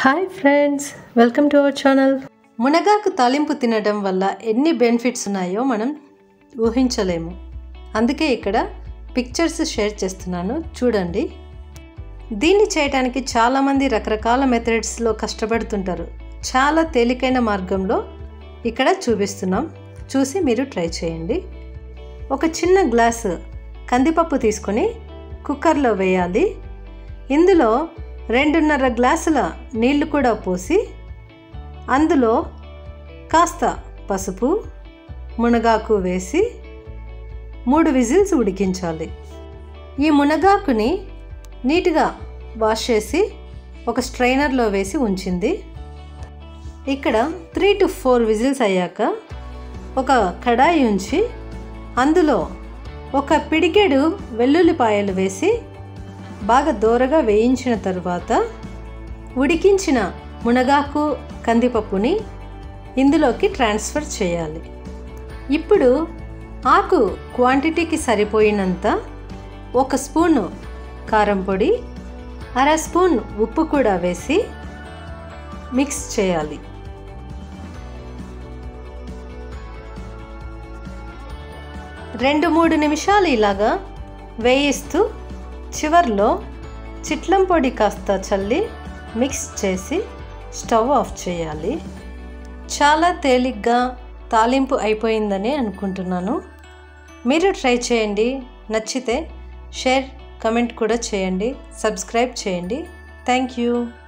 Hi friends, welcome to our channel. మునగాకు తాలింపు తినడం వల్ల ఎన్ని బెనిఫిట్స్ ఉన్నాయో మనం ఊహించలేము. అందుకే ఇక్కడ పిక్చర్స్ షేర్ చేస్తున్నాను, చూడండి. దీన్ని చేయడానికి చాలామంది రకరకాల మెథడ్స్లో కష్టపడుతుంటారు. చాలా తేలికైన మార్గంలో ఇక్కడ చూపిస్తున్నాం, చూసి మీరు ట్రై చేయండి. ఒక చిన్న గ్లాసు కందిపప్పు తీసుకొని కుక్కర్లో వేయాలి. ఇందులో 2.5 గ్లాసుల నీళ్లు కూడా పోసి అందులో కాస్త పసుపు, మునగాకు వేసి 3 విజిల్స్ ఉడికించాలి. ఈ మునగాకుని నీట్గా వాష్ చేసి ఒక స్ట్రైనర్లో వేసి ఉంచింది. ఇక్కడ 3 to 4 విజిల్స్ అయ్యాక ఒక కడాయి ఉంచి అందులో ఒక పిడికెడు వెల్లుల్లిపాయలు వేసి బాగా దోరగా వేయించిన తర్వాత ఉడికించిన మునగాకు కందిపప్పుని ఇందులోకి ట్రాన్స్ఫర్ చేయాలి. ఇప్పుడు ఆకు క్వాంటిటీకి సరిపోయినంత 1 స్పూను కారం పొడి, 1/2 స్పూన్ ఉప్పు కూడా వేసి మిక్స్ చేయాలి. రెండు 3 నిమిషాలు ఇలాగా వేయిస్తూ చివర్లో చిట్లం పొడి కాస్త చల్లి మిక్స్ చేసి స్టవ్ ఆఫ్ చేయాలి. చాలా తేలిగ్గా తాలింపు అయిపోయిందని అనుకుంటున్నాను. మీరు ట్రై చేయండి. నచ్చితే షేర్, కమెంట్ కూడా చేయండి. సబ్స్క్రైబ్ చేయండి. Thank you.